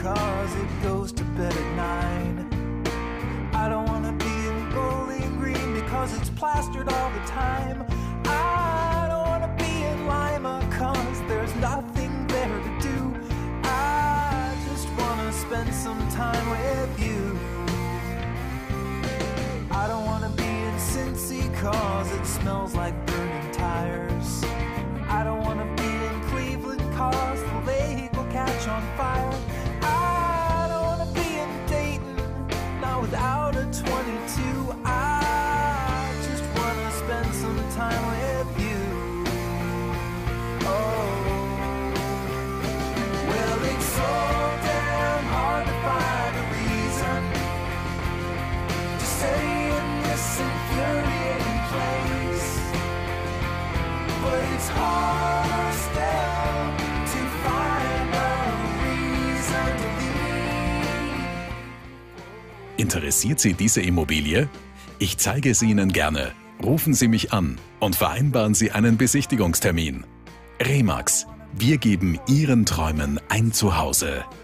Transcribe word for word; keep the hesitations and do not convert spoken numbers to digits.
cause it goes to bed at nine. I don't wanna be in Bowling Green because it's plastered all the time. I don't wanna be in Lima cause there's nothing there to do. I just wanna spend some time with you. I don't wanna be in Cincy cause it smells like burning tires. I don't wanna be in Cleveland cause the lake will catch on fire. I don't wanna be in Dayton, not without a twenty-two. I just wanna spend some time with you. Oh, well, it's so damn hard to find a reason to stay in this infuriating place, but it's harder still to find a reason to leave. Interessiert Sie diese Immobilie? Ich zeige sie Ihnen gerne. Rufen Sie mich an und vereinbaren Sie einen Besichtigungstermin. Remax. Wir geben Ihren Träumen ein Zuhause.